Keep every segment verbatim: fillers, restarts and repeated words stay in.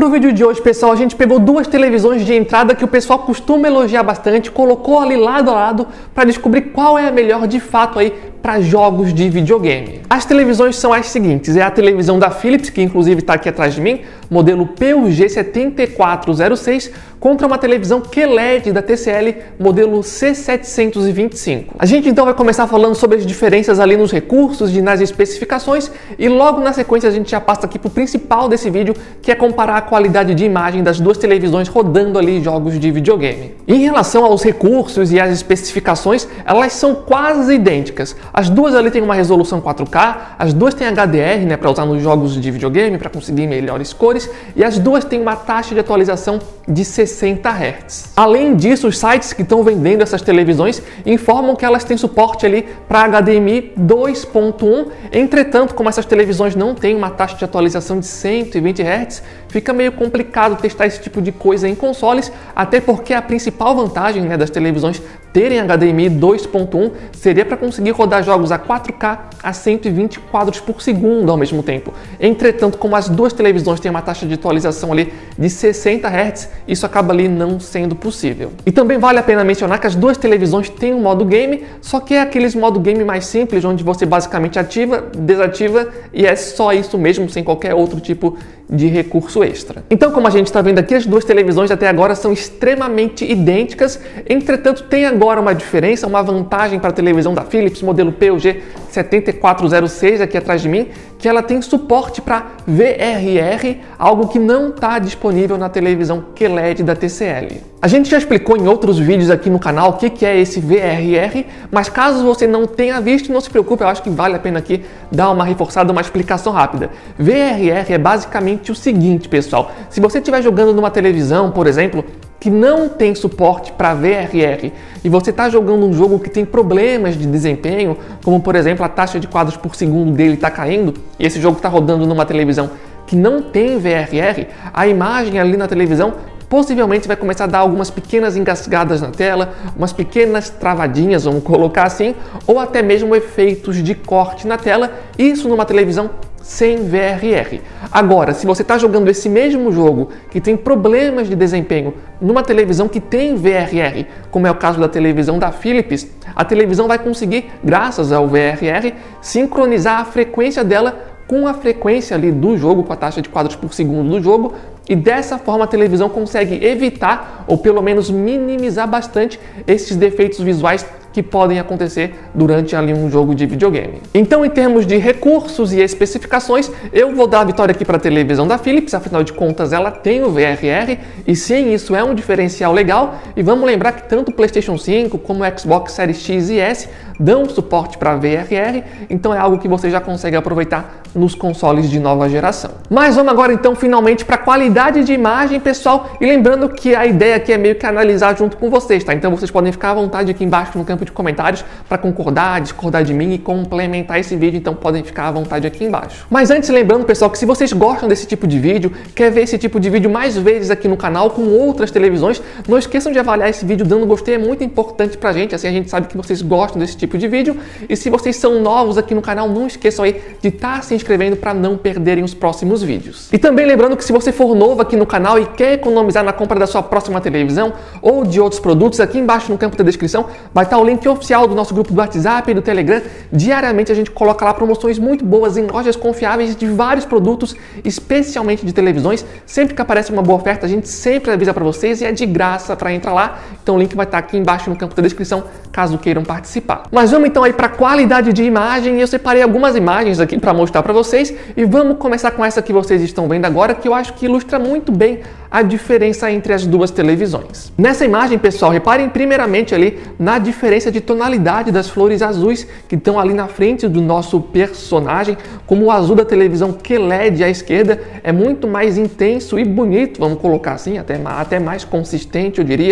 Pro vídeo de hoje, pessoal, a gente pegou duas televisões de entrada que o pessoal costuma elogiar bastante, colocou ali lado a lado para descobrir qual é a melhor de fato aí para jogos de videogame. As televisões são as seguintes: é a televisão da Philips, que inclusive está aqui atrás de mim, modelo P U G sete quatro zero seis, contra uma televisão Q L E D da T C L, modelo C setecentos e vinte e cinco. A gente então vai começar falando sobre as diferenças ali nos recursos e nas especificações, e logo na sequência a gente já passa aqui para o principal desse vídeo, que é comparar a qualidade de imagem das duas televisões rodando ali jogos de videogame. Em relação aos recursos e às especificações, elas são quase idênticas. As duas ali têm uma resolução quatro K, as duas têm H D R, né, para usar nos jogos de videogame, para conseguir melhores cores, e as duas têm uma taxa de atualização de sessenta hertz. Além disso, os sites que estão vendendo essas televisões informam que elas têm suporte ali para H D M I dois ponto um. Entretanto, como essas televisões não têm uma taxa de atualização de cento e vinte hertz, fica meio complicado testar esse tipo de coisa em consoles, até porque a principal vantagem, né, das televisões terem H D M I dois ponto um seria para conseguir rodar jogos a quatro K a cento e vinte quadros por segundo ao mesmo tempo. Entretanto, como as duas televisões têm uma taxa de atualização ali de sessenta hertz, isso acaba ali não sendo possível. E também vale a pena mencionar que as duas televisões têm um modo game, só que é aqueles modo game mais simples, onde você basicamente ativa, desativa e é só isso mesmo, sem qualquer outro tipo de recurso extra. Então, como a gente está vendo aqui, as duas televisões até agora são extremamente idênticas. Entretanto, tem agora uma diferença, uma vantagem para a televisão da Philips, modelo P U G sete quatro zero seis, aqui atrás de mim, que ela tem suporte para V R R, algo que não está disponível na televisão Q L E D da T C L. A gente já explicou em outros vídeos aqui no canal o que é esse V R R, mas caso você não tenha visto, não se preocupe, eu acho que vale a pena aqui dar uma reforçada, uma explicação rápida. V R R é basicamente o seguinte, pessoal: se você estiver jogando numa televisão, por exemplo, que não tem suporte para V R R e você está jogando um jogo que tem problemas de desempenho, como por exemplo a taxa de quadros por segundo dele está caindo, e esse jogo está rodando numa televisão que não tem V R R, a imagem ali na televisão possivelmente vai começar a dar algumas pequenas engasgadas na tela, umas pequenas travadinhas, vamos colocar assim, ou até mesmo efeitos de corte na tela, isso numa televisão sem V R R. Agora, se você está jogando esse mesmo jogo que tem problemas de desempenho numa televisão que tem V R R, como é o caso da televisão da Philips, a televisão vai conseguir, graças ao V R R, sincronizar a frequência dela com a frequência ali do jogo, com a taxa de quadros por segundo do jogo, e dessa forma a televisão consegue evitar ou pelo menos minimizar bastante esses defeitos visuais que podem acontecer durante ali um jogo de videogame. Então, em termos de recursos e especificações, eu vou dar a vitória aqui para a televisão da Philips, afinal de contas ela tem o V R R, e sim, isso é um diferencial legal. E vamos lembrar que tanto o PlayStation cinco como o Xbox Series X e S dão suporte para V R R, então é algo que você já consegue aproveitar nos consoles de nova geração. Mas vamos agora então finalmente para a qualidade de imagem, pessoal, e lembrando que a ideia aqui é meio que analisar junto com vocês, tá? Então vocês podem ficar à vontade aqui embaixo no campo de comentários para concordar, discordar de mim e complementar esse vídeo, então podem ficar à vontade aqui embaixo. Mas antes, lembrando, pessoal, que se vocês gostam desse tipo de vídeo, quer ver esse tipo de vídeo mais vezes aqui no canal com outras televisões, não esqueçam de avaliar esse vídeo dando gostei, é muito importante pra gente, assim a gente sabe que vocês gostam desse tipo de vídeo. E se vocês são novos aqui no canal, não esqueçam aí de estar se inscrevendo para não perderem os próximos vídeos. E também lembrando que se você for novo aqui no canal e quer economizar na compra da sua próxima televisão ou de outros produtos, aqui embaixo no campo da descrição vai estar o link oficial do nosso grupo do WhatsApp e do Telegram. Diariamente a gente coloca lá promoções muito boas em lojas confiáveis de vários produtos, especialmente de televisões. Sempre que aparece uma boa oferta, a gente sempre avisa para vocês e é de graça para entrar lá. Então o link vai estar aqui embaixo no campo da descrição, caso queiram participar. Mas vamos então aí para a qualidade de imagem, e eu separei algumas imagens aqui para mostrar para vocês, e vamos começar com essa que vocês estão vendo agora, que eu acho que ilustra muito bem a diferença entre as duas televisões. Nessa imagem, pessoal, reparem primeiramente ali na diferença de tonalidade das flores azuis que estão ali na frente do nosso personagem, como o azul da televisão Q L E D à esquerda é muito mais intenso e bonito, vamos colocar assim, até, até mais consistente, eu diria.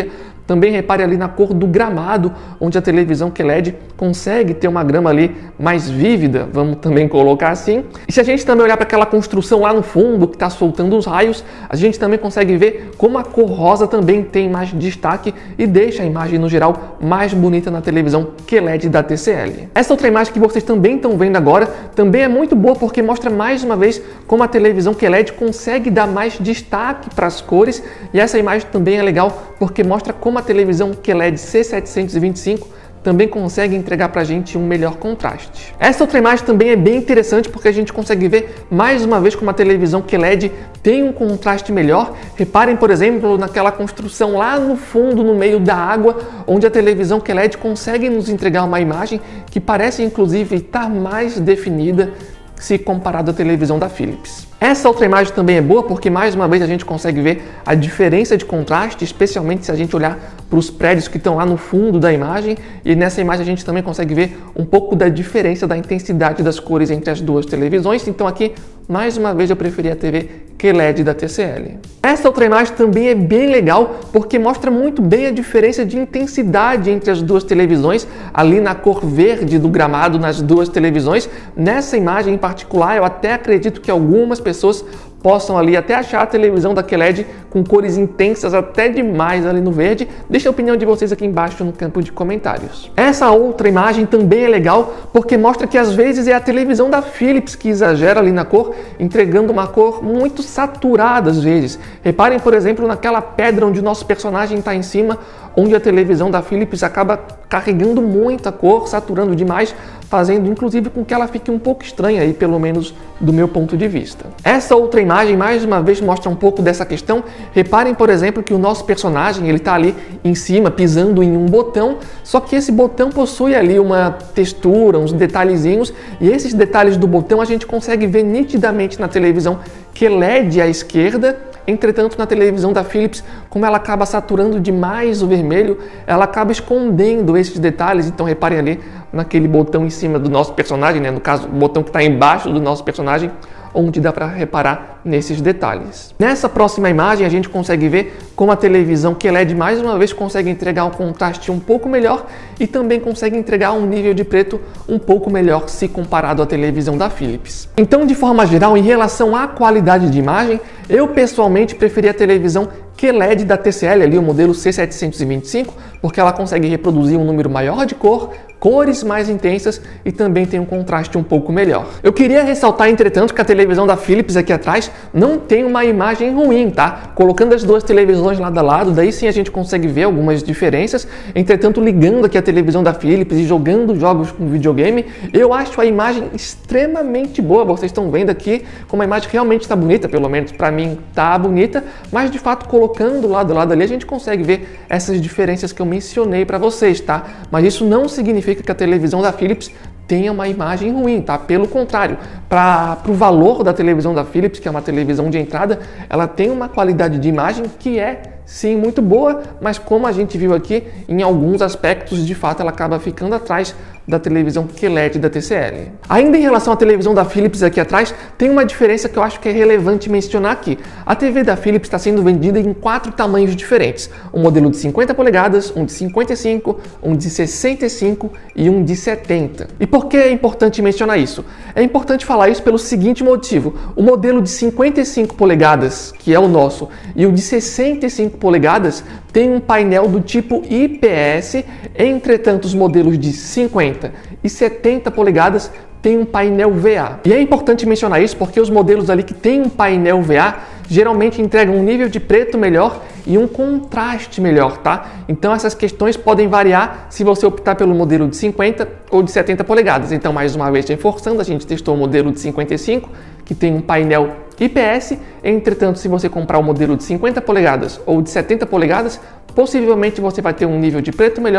Também repare ali na cor do gramado, onde a televisão Q L E D consegue ter uma grama ali mais vívida, vamos também colocar assim. E se a gente também olhar para aquela construção lá no fundo, que está soltando os raios, a gente também consegue ver como a cor rosa também tem mais destaque e deixa a imagem, no geral, mais bonita na televisão Q L E D da T C L. Essa outra imagem que vocês também estão vendo agora também é muito boa porque mostra mais uma vez como a televisão Q L E D consegue dar mais destaque para as cores, e essa imagem também é legal porque mostra como a televisão Q L E D C setecentos e vinte e cinco também consegue entregar para a gente um melhor contraste. Essa outra imagem também é bem interessante porque a gente consegue ver mais uma vez como a televisão Q L E D tem um contraste melhor. Reparem, por exemplo, naquela construção lá no fundo, no meio da água, onde a televisão Q L E D consegue nos entregar uma imagem que parece inclusive estar mais definida se comparado à televisão da Philips. Essa outra imagem também é boa porque mais uma vez a gente consegue ver a diferença de contraste, especialmente se a gente olhar para os prédios que estão lá no fundo da imagem, e nessa imagem a gente também consegue ver um pouco da diferença da intensidade das cores entre as duas televisões. Então aqui, mais uma vez, eu preferi a T V Q L E D da T C L. Essa outra imagem também é bem legal porque mostra muito bem a diferença de intensidade entre as duas televisões, ali na cor verde do gramado nas duas televisões. Nessa imagem em particular, eu até acredito que algumas pessoas pessoas possam ali até achar a televisão da Q L E D com cores intensas até demais ali no verde. Deixa a opinião de vocês aqui embaixo no campo de comentários. Essa outra imagem também é legal porque mostra que às vezes é a televisão da Philips que exagera ali na cor, entregando uma cor muito saturada às vezes. Reparem, por exemplo, naquela pedra onde o nosso personagem está em cima, onde a televisão da Philips acaba carregando muita cor, saturando demais, fazendo inclusive com que ela fique um pouco estranha aí, pelo menos do meu ponto de vista. Essa outra imagem mais uma vez mostra um pouco dessa questão. Reparem, por exemplo, que o nosso personagem ele está ali em cima pisando em um botão, só que esse botão possui ali uma textura, uns detalhezinhos, e esses detalhes do botão a gente consegue ver nitidamente na televisão Q L E D à esquerda. Entretanto, na televisão da Philips, como ela acaba saturando demais o vermelho, ela acaba escondendo esses detalhes. Então reparem ali naquele botão em cima do nosso personagem, né? No caso, o botão que está embaixo do nosso personagem, onde dá para reparar nesses detalhes. Nessa próxima imagem, a gente consegue ver como a televisão Q L E D mais uma vez consegue entregar um contraste um pouco melhor e também consegue entregar um nível de preto um pouco melhor se comparado à televisão da Philips. Então, de forma geral, em relação à qualidade de imagem, eu pessoalmente preferi a televisão Q L E D da T C L, ali o modelo C setecentos e vinte e cinco, porque ela consegue reproduzir um número maior de cor, cores mais intensas e também tem um contraste um pouco melhor. Eu queria ressaltar, entretanto, que a televisão da Philips aqui atrás não tem uma imagem ruim, tá? Colocando as duas televisões lado a lado, daí sim a gente consegue ver algumas diferenças. Entretanto, ligando aqui a televisão da Philips e jogando jogos com videogame, eu acho a imagem extremamente boa. Vocês estão vendo aqui como a imagem realmente está bonita, pelo menos para mim está bonita, mas de fato colocando lado a lado ali a gente consegue ver essas diferenças que eu mencionei para vocês, tá? Mas isso não significa que a televisão da Philips tenha uma imagem ruim, tá? Pelo contrário, para o valor da televisão da Philips, que é uma televisão de entrada, ela tem uma qualidade de imagem que é sim muito boa, mas como a gente viu aqui, em alguns aspectos, de fato, ela acaba ficando atrás da televisão Q L E D da T C L. Ainda em relação à televisão da Philips aqui atrás, tem uma diferença que eu acho que é relevante mencionar aqui. A T V da Philips está sendo vendida em quatro tamanhos diferentes. Um modelo de cinquenta polegadas, um de cinquenta e cinco, um de sessenta e cinco e um de setenta. E por que é importante mencionar isso? É importante falar isso pelo seguinte motivo. O modelo de cinquenta e cinco polegadas, que é o nosso, e o de sessenta e cinco polegadas tem um painel do tipo I P S, entretanto os modelos de cinquenta e setenta polegadas tem um painel V A. E é importante mencionar isso porque os modelos ali que tem um painel V A geralmente entregam um nível de preto melhor e um contraste melhor, tá? Então essas questões podem variar se você optar pelo modelo de cinquenta ou de setenta polegadas. Então, mais uma vez, reforçando, a gente testou o modelo de cinquenta e cinco, que tem um painel I P S. Entretanto, se você comprar o modelo de cinquenta polegadas ou de setenta polegadas, possivelmente você vai ter um nível de preto melhor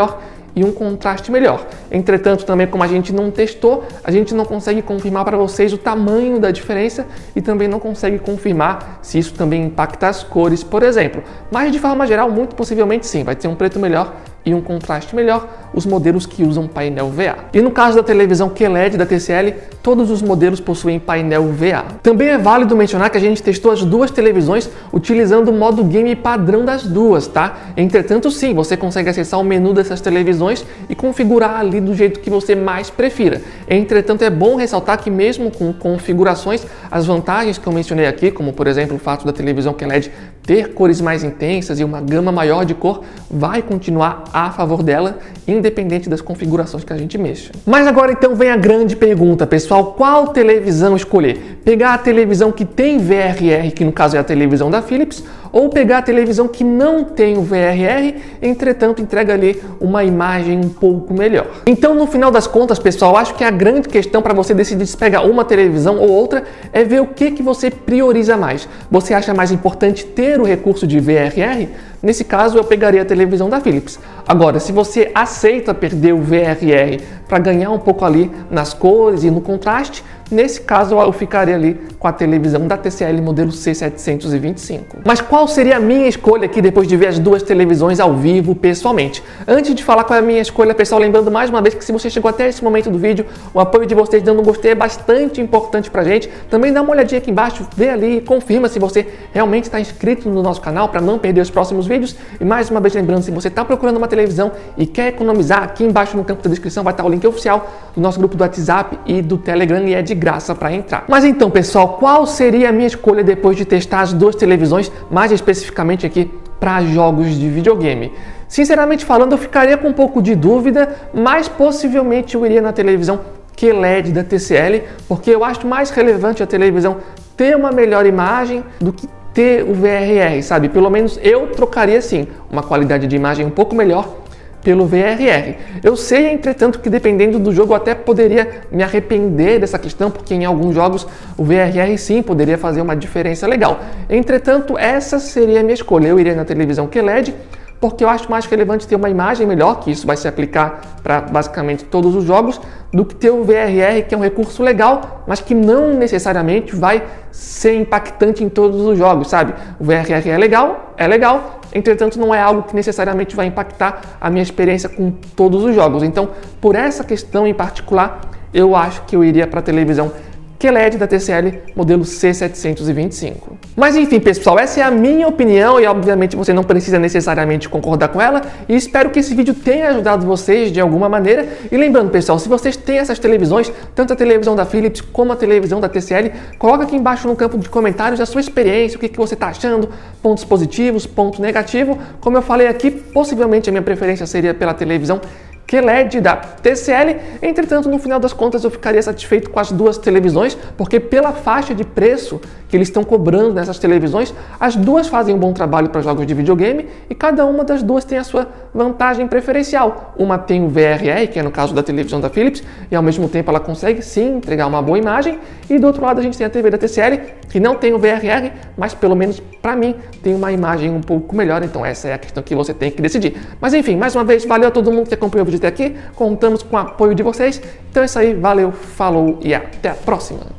e um contraste melhor. Entretanto, também como a gente não testou, a gente não consegue confirmar para vocês o tamanho da diferença e também não consegue confirmar se isso também impacta as cores, por exemplo. Mas de forma geral, muito possivelmente sim, vai ter um preto melhor e um contraste melhor, os modelos que usam painel V A. E no caso da televisão Q L E D da T C L, todos os modelos possuem painel V A. Também é válido mencionar que a gente testou as duas televisões utilizando o modo game padrão das duas, tá? Entretanto, sim, você consegue acessar o menu dessas televisões e configurar ali do jeito que você mais prefira. Entretanto, é bom ressaltar que mesmo com configurações, as vantagens que eu mencionei aqui, como por exemplo o fato da televisão Q L E D ter cores mais intensas e uma gama maior de cor, vai continuar a favor dela, independente das configurações que a gente mexa. Mas agora então vem a grande pergunta, pessoal, qual televisão escolher? Pegar a televisão que tem V R R, que no caso é a televisão da Philips, ou pegar a televisão que não tem o V R R, entretanto entrega ali uma imagem um pouco melhor. Então, no final das contas, pessoal, acho que a grande questão para você decidir se pegar uma televisão ou outra é ver o que, que você prioriza mais. Você acha mais importante ter o recurso de V R R? Nesse caso, eu pegaria a televisão da Philips. Agora, se você aceita perder o V R R para ganhar um pouco ali nas cores e no contraste, nesse caso eu ficaria ali com a televisão da T C L modelo C setecentos e vinte e cinco. Mas qual seria a minha escolha aqui depois de ver as duas televisões ao vivo pessoalmente? Antes de falar qual é a minha escolha, pessoal, lembrando mais uma vez que se você chegou até esse momento do vídeo, o apoio de vocês dando um gostei é bastante importante pra gente. Também dá uma olhadinha aqui embaixo, vê ali e confirma se você realmente está inscrito no nosso canal para não perder os próximos vídeos. E mais uma vez lembrando, se você está procurando uma televisão e quer economizar, aqui embaixo no campo da descrição vai estar o link oficial do nosso grupo do WhatsApp e do Telegram e é de graça para entrar. Mas então, pessoal, qual seria a minha escolha depois de testar as duas televisões, mais especificamente aqui para jogos de videogame? Sinceramente falando, eu ficaria com um pouco de dúvida, mas possivelmente eu iria na televisão Q L E D da T C L, porque eu acho mais relevante a televisão ter uma melhor imagem do que ter o V R R, sabe? Pelo menos eu trocaria sim uma qualidade de imagem um pouco melhor pelo V R R. Eu sei, entretanto, que dependendo do jogo eu até poderia me arrepender dessa questão, porque em alguns jogos o V R R sim poderia fazer uma diferença legal. Entretanto, essa seria a minha escolha. Eu iria na televisão Q L E D, porque eu acho mais relevante ter uma imagem melhor, que isso vai se aplicar para basicamente todos os jogos, do que ter o V R R, que é um recurso legal, mas que não necessariamente vai ser impactante em todos os jogos, sabe? O V R R é legal, é legal, entretanto não é algo que necessariamente vai impactar a minha experiência com todos os jogos. Então, por essa questão em particular, eu acho que eu iria para a televisão Q L E D da T C L modelo C setecentos e vinte e cinco. Mas enfim, pessoal, essa é a minha opinião e obviamente você não precisa necessariamente concordar com ela, e espero que esse vídeo tenha ajudado vocês de alguma maneira. E lembrando, pessoal, se vocês têm essas televisões, tanto a televisão da Philips como a televisão da T C L, coloca aqui embaixo no campo de comentários a sua experiência, o que, que você está achando, pontos positivos, ponto negativo. Como eu falei aqui, possivelmente a minha preferência seria pela televisão Q L E D da T C L, entretanto, no final das contas, eu ficaria satisfeito com as duas televisões, porque pela faixa de preço que eles estão cobrando nessas televisões, as duas fazem um bom trabalho para jogos de videogame e cada uma das duas tem a sua vantagem preferencial. Uma tem o V R R, que é no caso da televisão da Philips, e ao mesmo tempo ela consegue sim entregar uma boa imagem, e do outro lado a gente tem a T V da T C L, que não tem o V R R, mas pelo menos para mim tem uma imagem um pouco melhor, então essa é a questão que você tem que decidir. Mas enfim, mais uma vez, valeu a todo mundo que acompanhou o vídeo até aqui, contamos com o apoio de vocês, então é isso aí, valeu, falou e até a próxima!